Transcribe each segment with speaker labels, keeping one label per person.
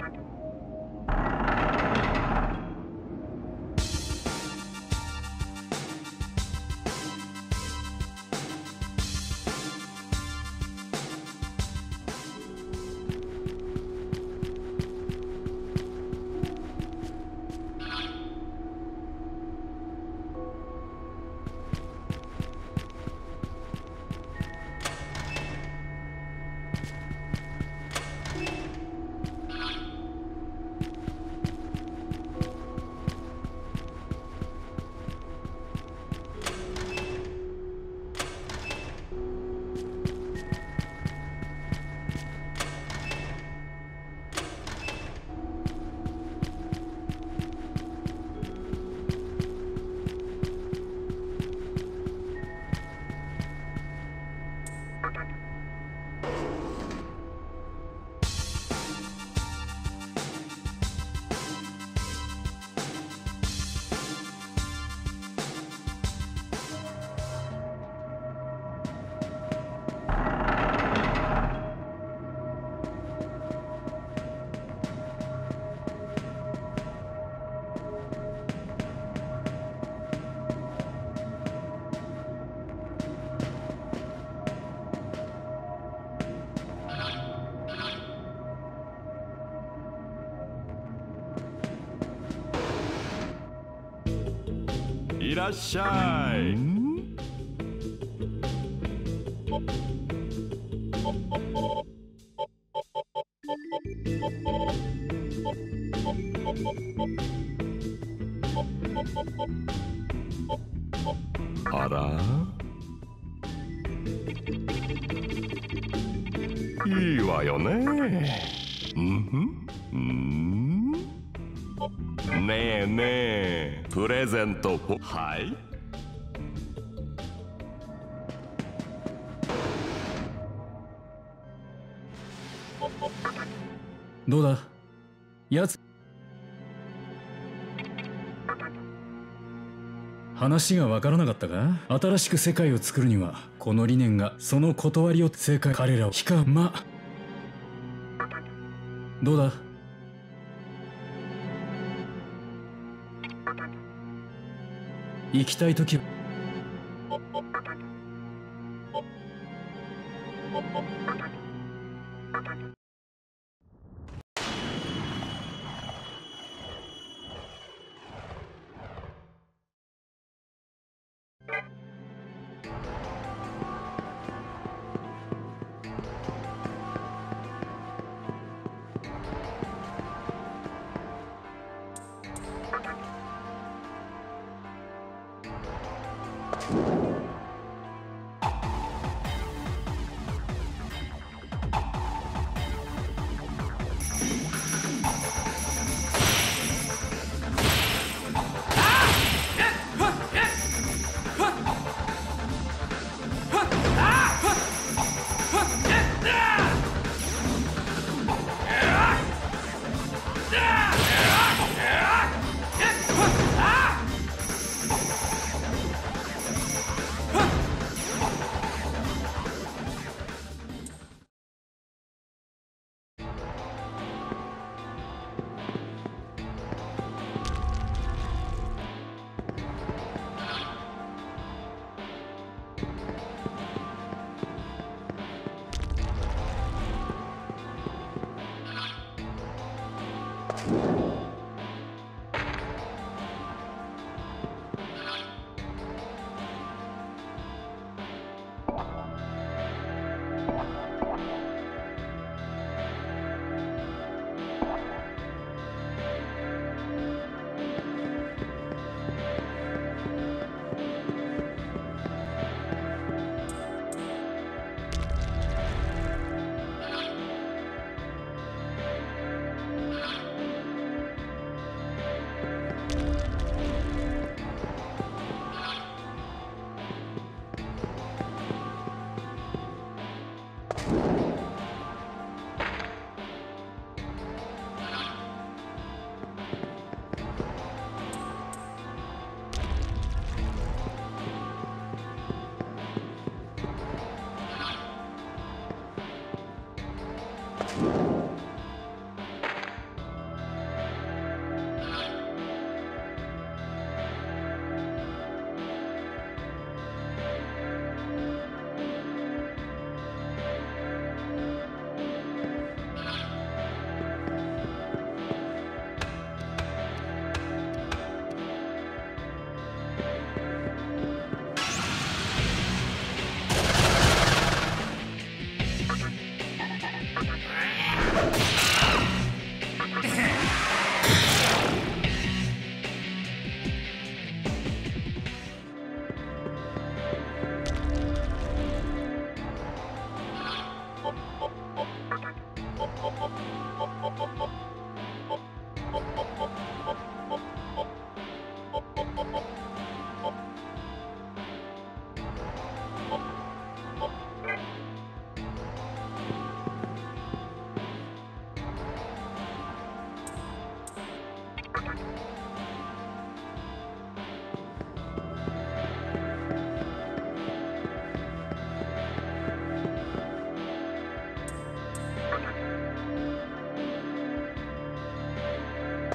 Speaker 1: いらっしゃい。あら、いいわよね。ねえねえ、プレゼントはい。
Speaker 2: どうだやつ。話がわからなかったか。新しく世界を作るにはこの理念がその断りを正解。彼らをどうだ。行きたいときは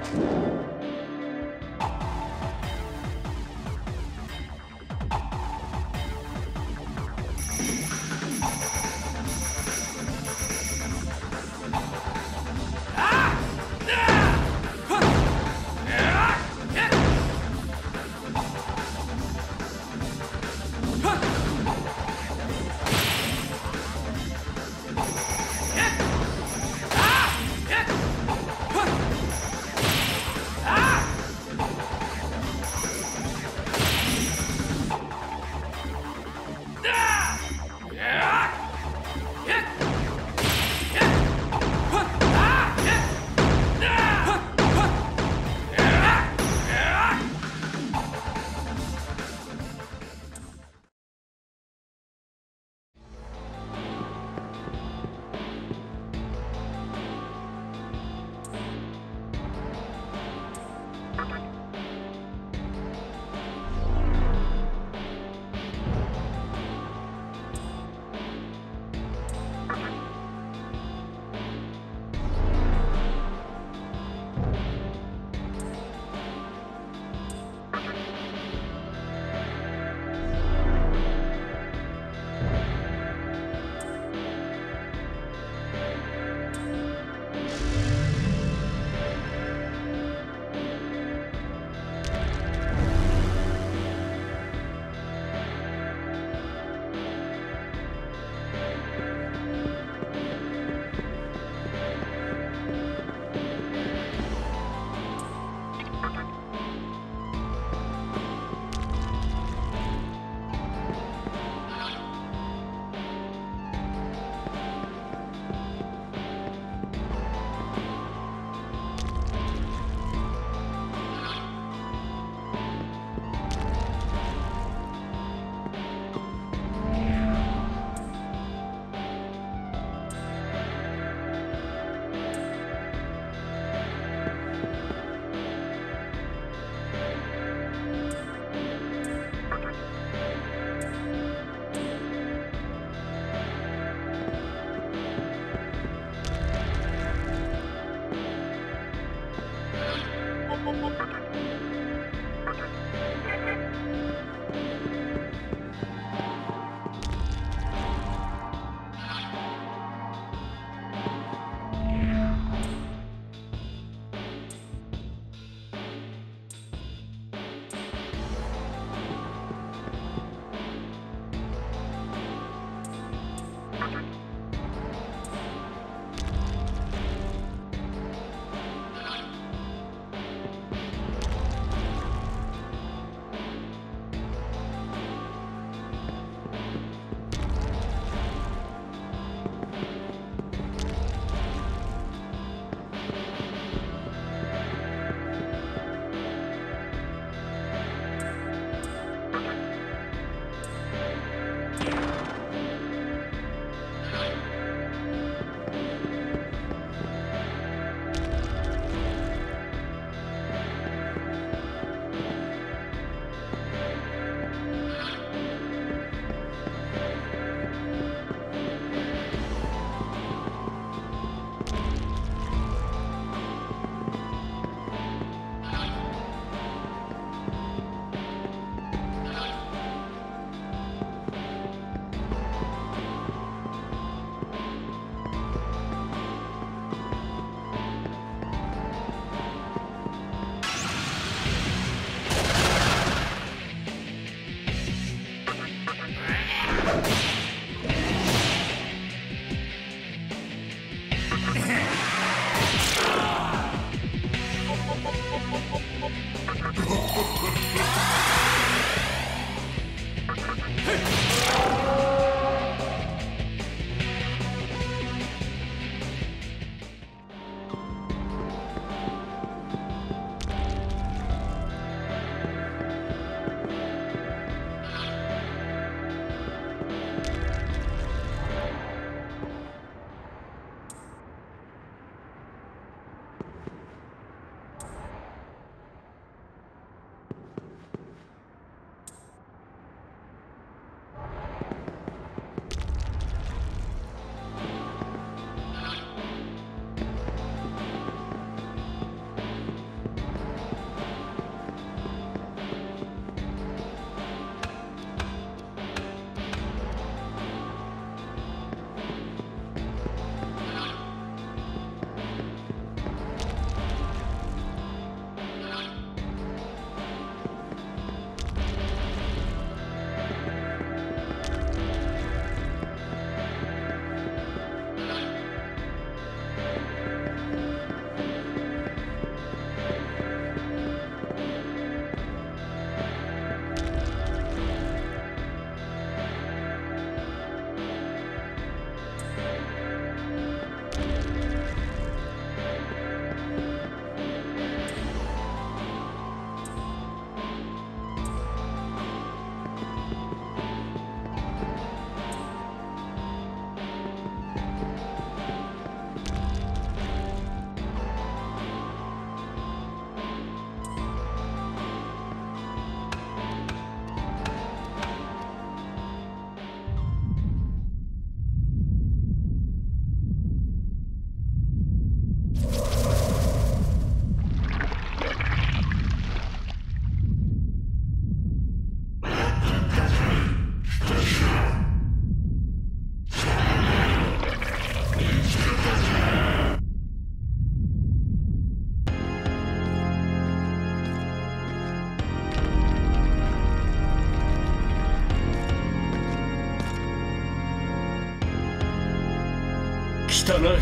Speaker 3: あ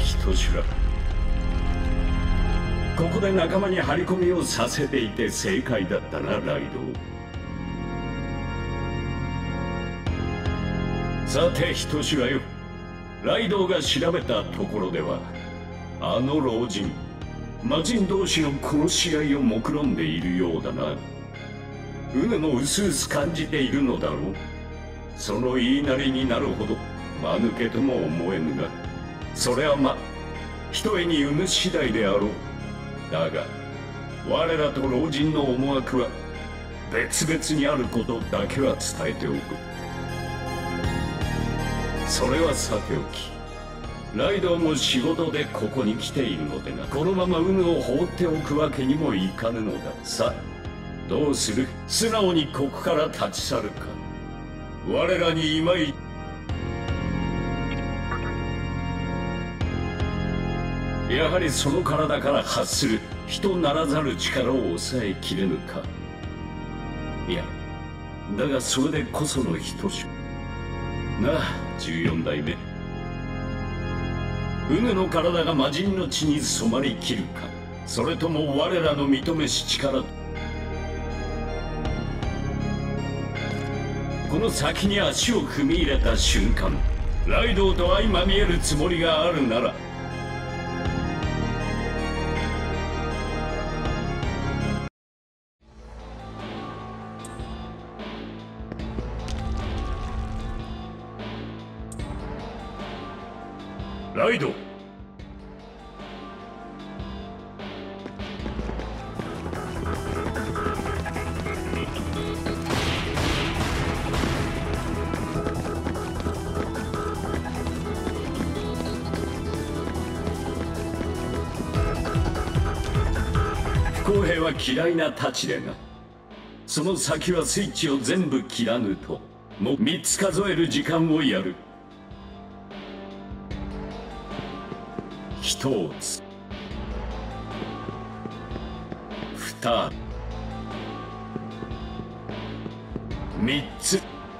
Speaker 3: 人知らず。ここで仲間に張り込みをさせていて正解だったな、ライドウ。さて人知らよ、ライドウが調べたところでは、あの老人魔人同士の殺し合いを目論んでいるようだな。うぬも薄々感じているのだろう。その言いなりになるほど間抜けとも思えぬが、それはひとえにうぬ次第であろう。だが我らと老人の思惑は別々にあることだけは伝えておく。それはさておき、ライドウも仕事でここに来ているのでな。このままうぬを放っておくわけにもいかぬのだ。さあどうする？素直にここから立ち去るか、我らに今いやはりその体から発する人ならざる力を抑えきれぬか。いやだがそれでこその人種なあ。14代目、うぬの体が魔人の血に染まりきるか、それとも我らの認めし力。この先に足を踏み入れた瞬間、ライドウと相まみえるつもりがあるなら、ライドウ、不公平は嫌いな太刀でな。その先はスイッチを全部切らぬと、もう3つ数える時間をやる。1つ、2つ、3つ。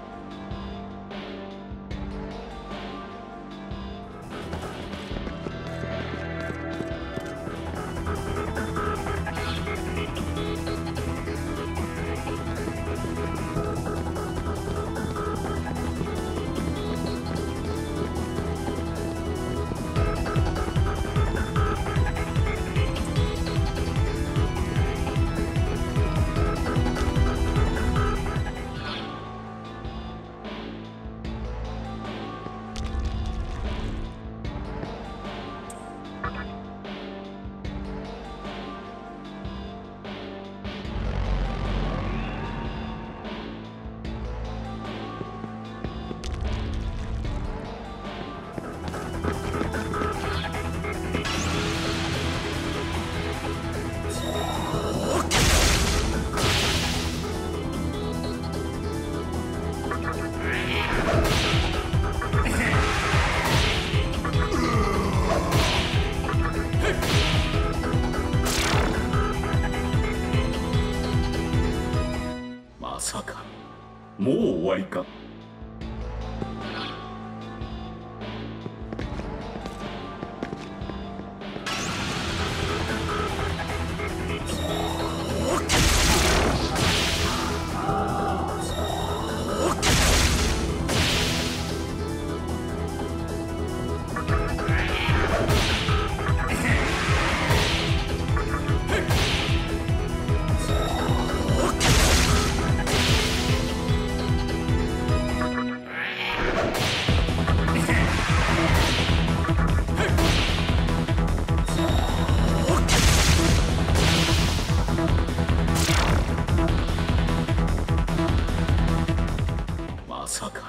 Speaker 3: まさかもう終わりか。まさか。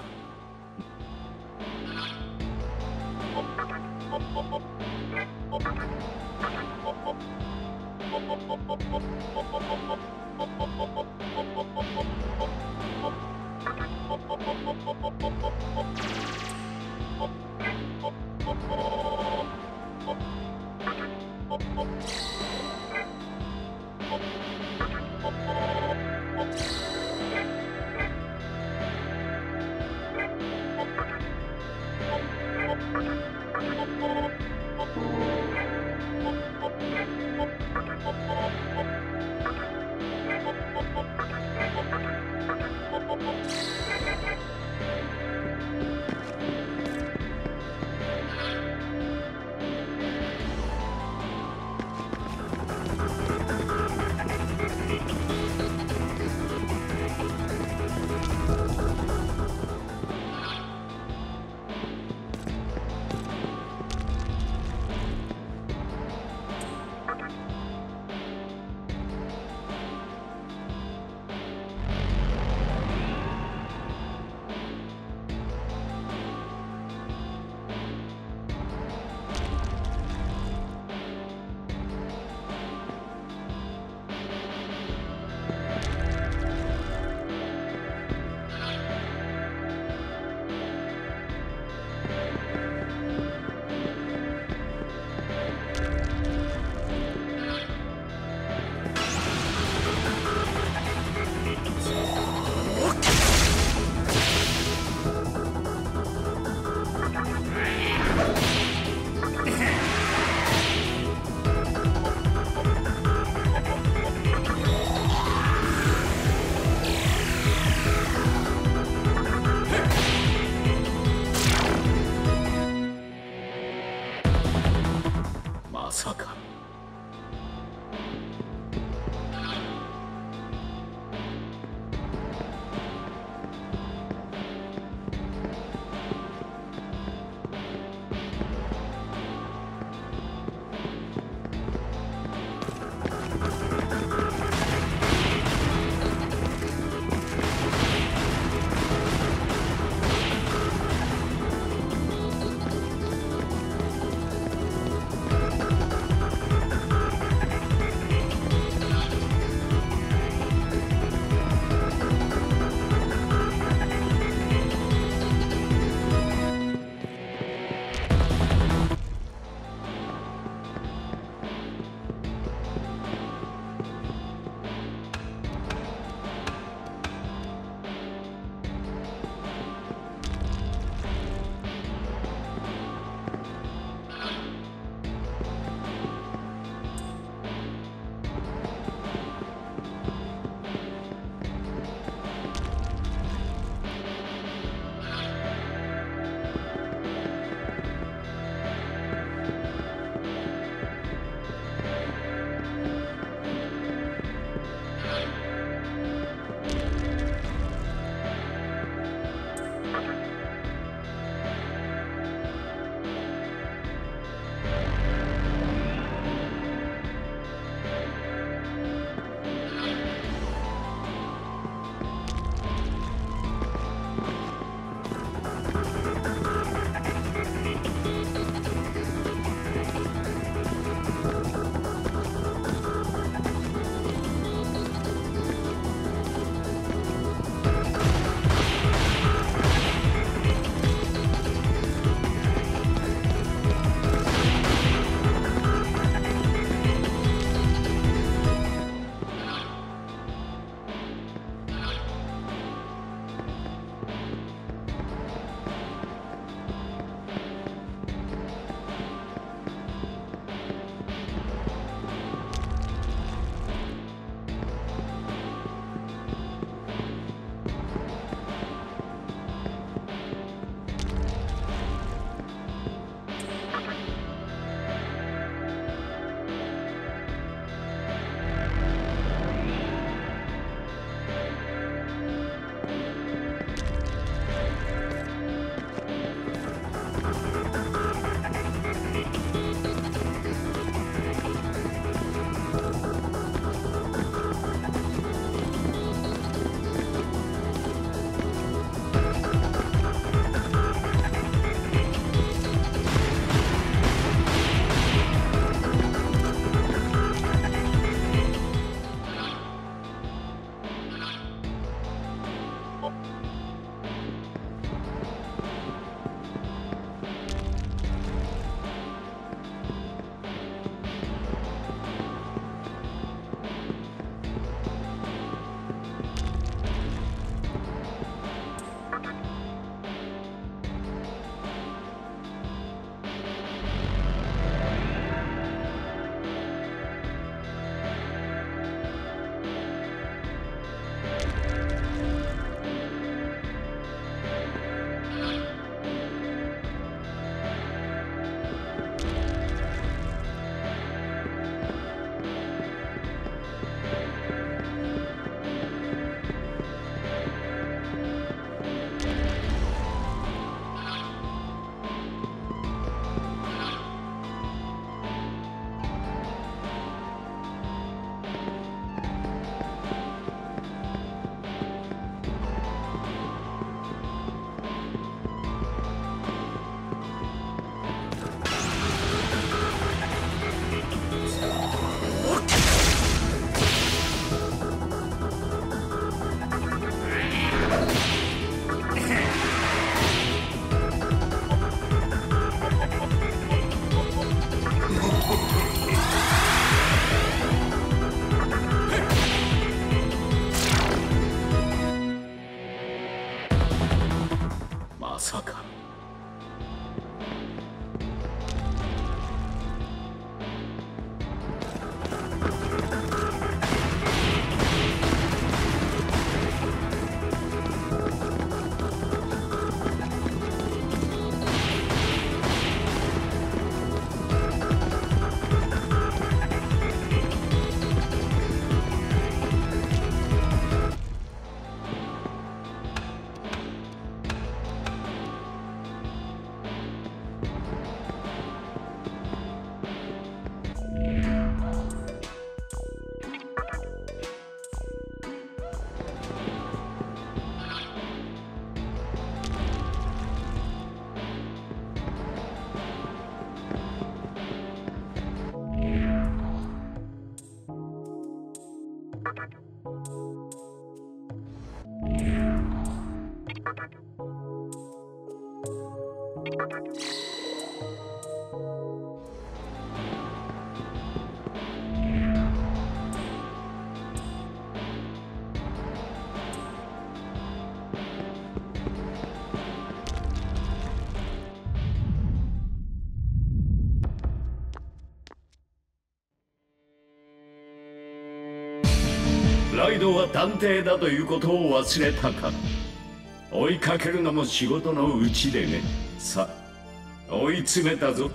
Speaker 3: ライドは探偵だということを忘れたか。追いかけるのも仕事のうちでね。さあ追い詰めたぞ。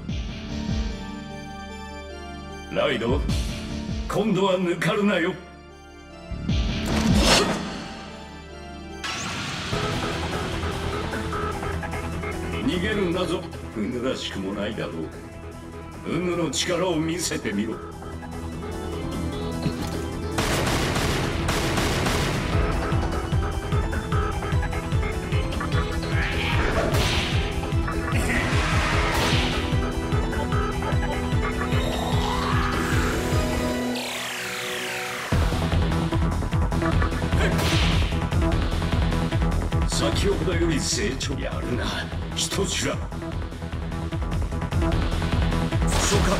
Speaker 3: ライド、今度は抜かるなよ。逃げるんだぞ。うぬらしくもないだろう。うぬの力を見せてみろ。先ほどより成長やるな、人知らん。そうか。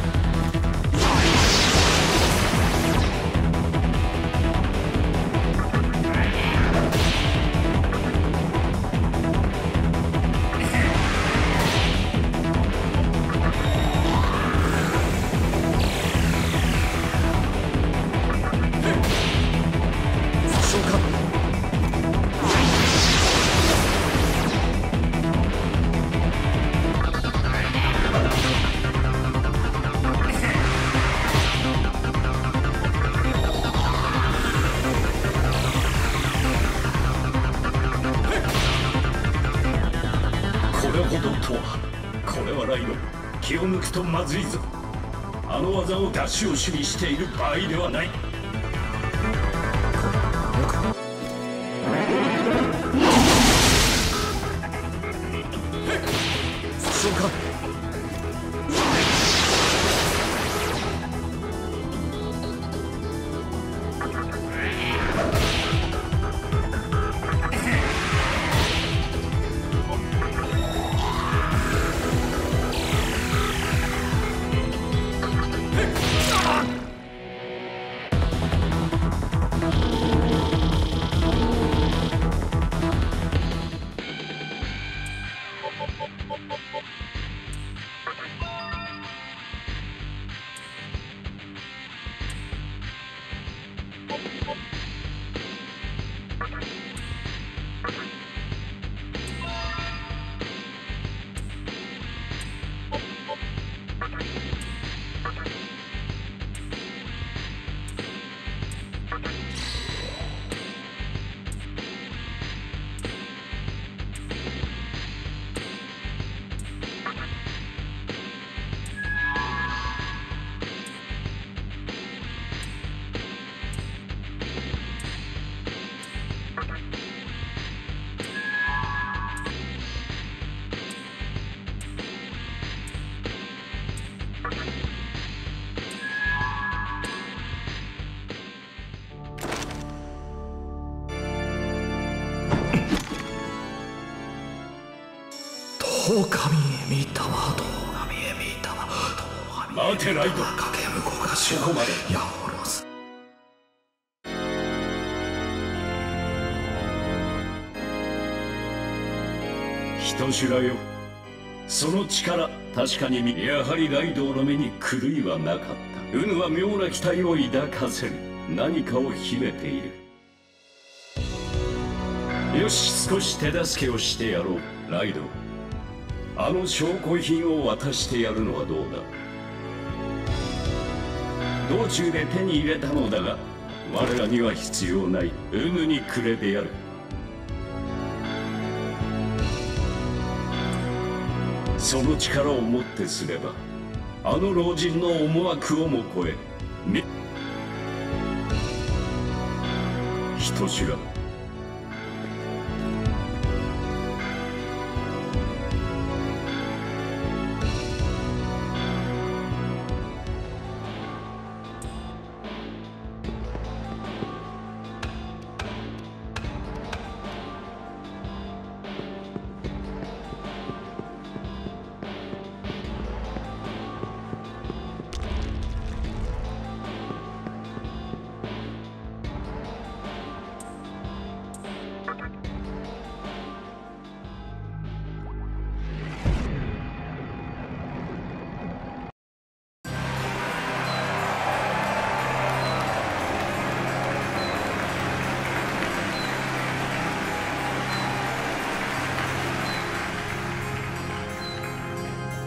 Speaker 3: 気を抜くとまずいぞ。あの技を出し惜しみしている場合ではない。そうか。
Speaker 4: 狼へ見たわ、狼へ見たわ、
Speaker 3: 待てライド、
Speaker 4: かけ向こうがし
Speaker 3: ここまで
Speaker 4: やおろす。
Speaker 3: 人知らよ、その力確かにやはりライドの目に狂いはなかった。ウヌは妙な期待を抱かせる何かを秘めている。よし、少し手助けをしてやろう。ライド、あの証拠品を渡してやるのはどうだ。道中で手に入れたのだが我らには必要ない。ウヌにくれてやる。その力をもってすればあの老人の思惑をも超え人知らん。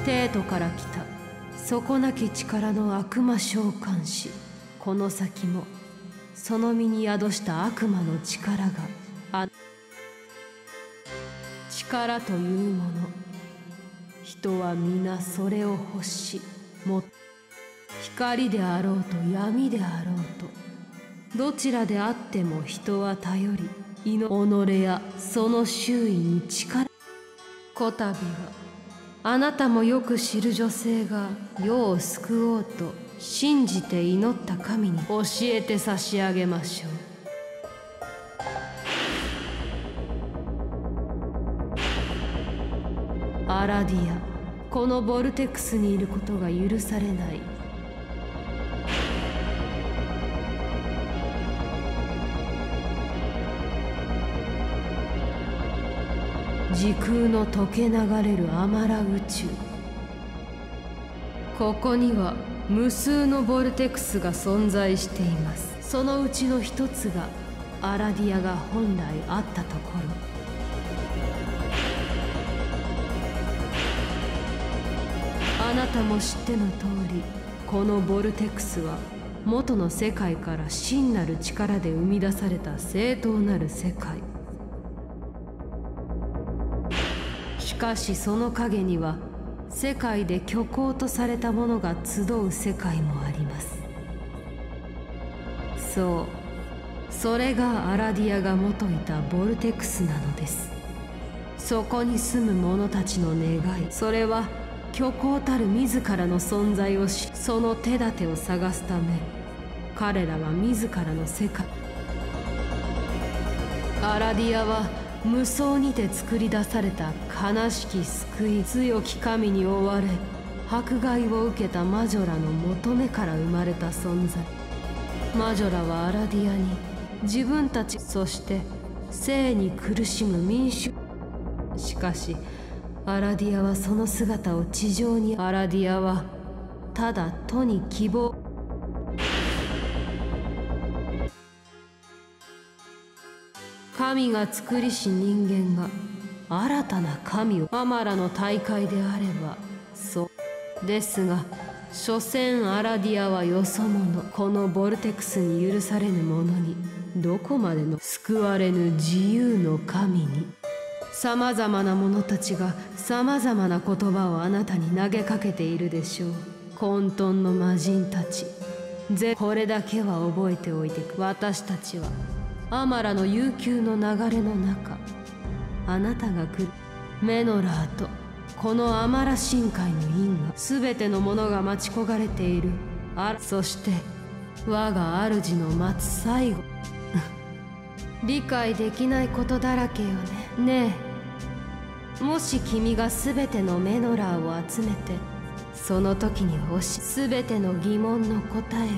Speaker 5: 帝都から来た底なき力の悪魔召喚師。この先もその身に宿した悪魔の力が力というもの。人は皆それを欲し、も光であろうと闇であろうと、どちらであっても人は頼り、己やその周囲に力。こたびはあなたもよく知る女性が世を救おうと信じて祈った神に教えて差し上げましょう。アラディア、このボルテックスにいることが許されない。時空の溶け流れるアマラ宇宙。ここには無数のボルテックスが存在しています。そのうちの一つがアラディアが本来あったところ。あなたも知っての通り、このボルテックスは元の世界から真なる力で生み出された正当なる世界。しかしその陰には世界で虚構とされたものが集う世界もあります。そう、それがアラディアが元いたボルテックスなのです。そこに住む者たちの願い、それは虚構たる自らの存在をし、その手立てを探すため彼らは自らの世界。アラディアは無双にて作り出された悲しき救い、強き神に追われ迫害を受けた魔女らの求めから生まれた存在。魔女らはアラディアに自分たち、そして生に苦しむ民衆。しかしアラディアはその姿を地上に。アラディアはただ都に希望。神が作りし人間が新たな神を。アマラの大会であればそうですが、所詮アラディアはよそ者。このボルテックスに許されぬ者にどこまでの救われぬ自由の神に。さまざまな者たちがさまざまな言葉をあなたに投げかけているでしょう。混沌の魔人たち、これだけは覚えておいてく。私たちはアマラの悠久の流れの中、あなたが来るメノラーとこのアマラ深海の因果、全てのものが待ち焦がれている。そして我が主の待つ最後。理解できないことだらけよね。ねえ、もし君が全てのメノラーを集めてその時に欲しい全ての疑問の答えを。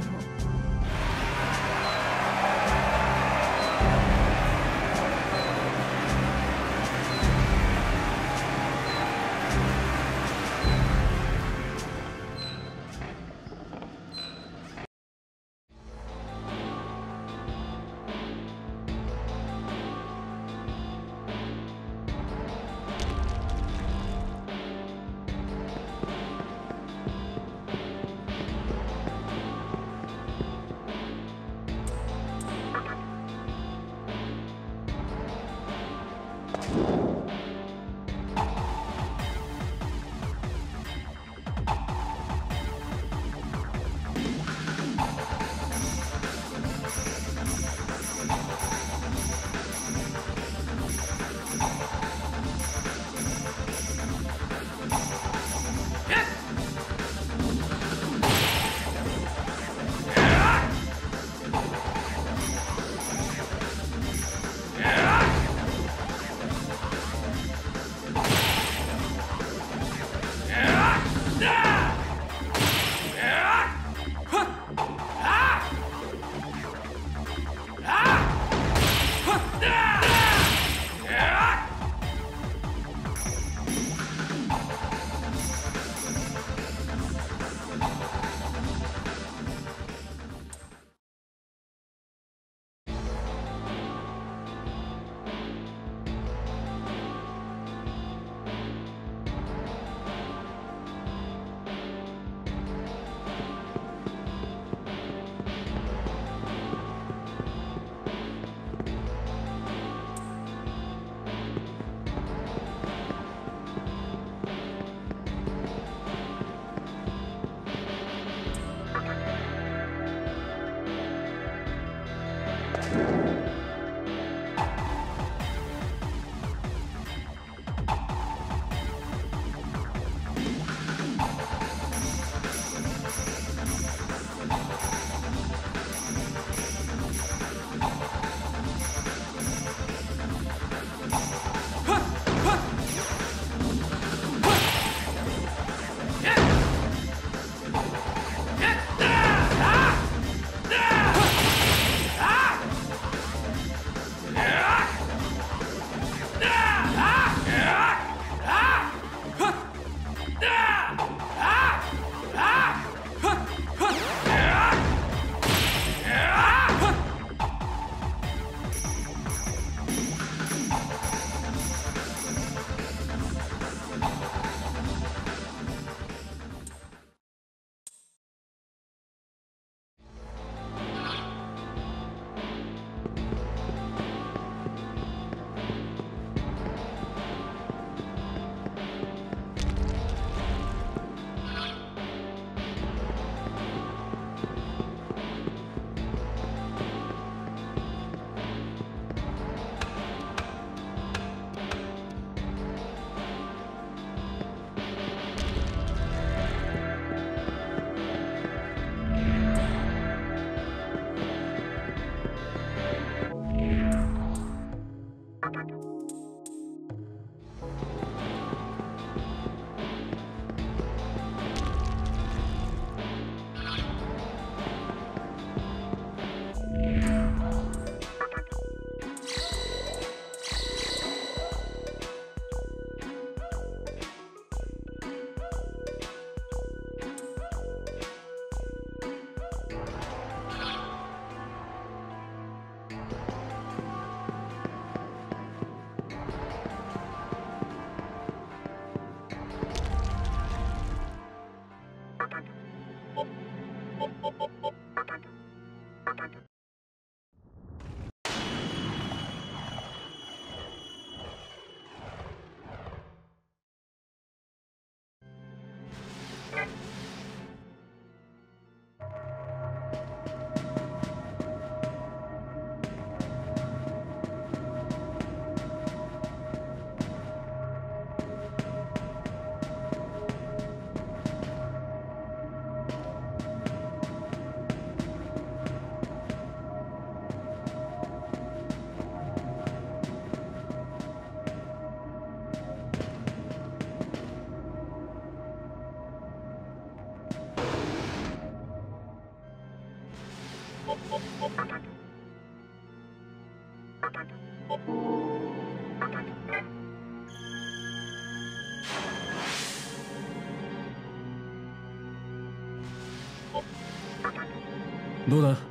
Speaker 2: どうだ、